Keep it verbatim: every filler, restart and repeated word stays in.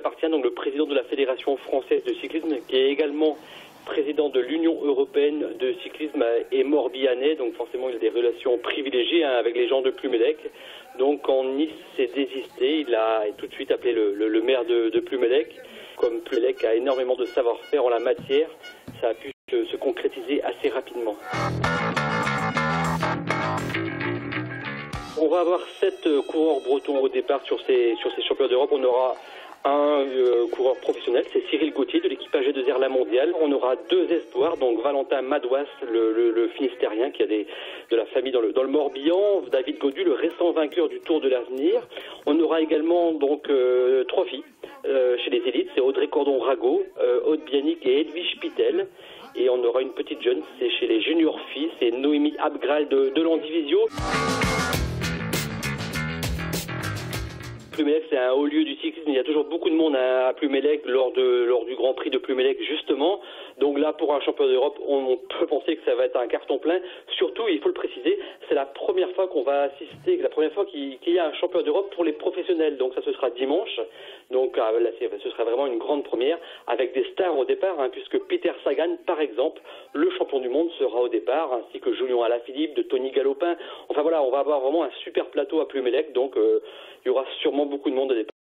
appartient, donc le président de la Fédération française de cyclisme, qui est également président de l'Union européenne de cyclisme, est morbihanais, donc forcément il a des relations privilégiées hein, avec les gens de Plumelec. Donc quand Nice s'est désisté, il a tout de suite appelé le, le, le maire de, de Plumelec. Comme Plumelec a énormément de savoir-faire en la matière, ça a pu se, se concrétiser assez rapidement. On va avoir sept coureurs bretons au départ sur ces, sur ces championnats d'Europe. On aura un euh, coureur professionnel, c'est Cyril Gauthier de l'équipage G deux R La Mondiale. On aura deux espoirs, donc Valentin Madouas, le, le, le Finistérien qui a des, de la famille dans le, dans le Morbihan, David Gaudu, le récent vainqueur du Tour de l'Avenir. On aura également donc euh, trois filles euh, chez les élites, c'est Audrey Cordon-Rago, euh, Aude Bianic et Edwige Pitel. Et on aura une petite jeune, c'est chez les juniors filles, c'est Noémie Abgral de, de l'Andivisio. Plumelec, c'est un haut lieu du cyclisme. Il y a toujours beaucoup de monde à Plumelec lors, de, lors du Grand Prix de Plumelec, justement. Donc là, pour un championnat d'Europe, on peut penser que ça va être un carton plein. Surtout, il faut le préciser, c'est la première fois qu'on va assister, la première fois qu'il, qu'il y a un championnat d'Europe pour les professionnels. Donc ça, ce sera dimanche. Donc là, ce sera vraiment une grande première avec des stars au départ, hein, puisque Peter Sagan, par exemple, le champion du monde, sera au départ, ainsi que Julien Alaphilippe, de Tony Galopin. Enfin voilà, on va avoir vraiment un super plateau à Plumelec. Donc euh, il y aura sûrement beaucoup de monde au départ.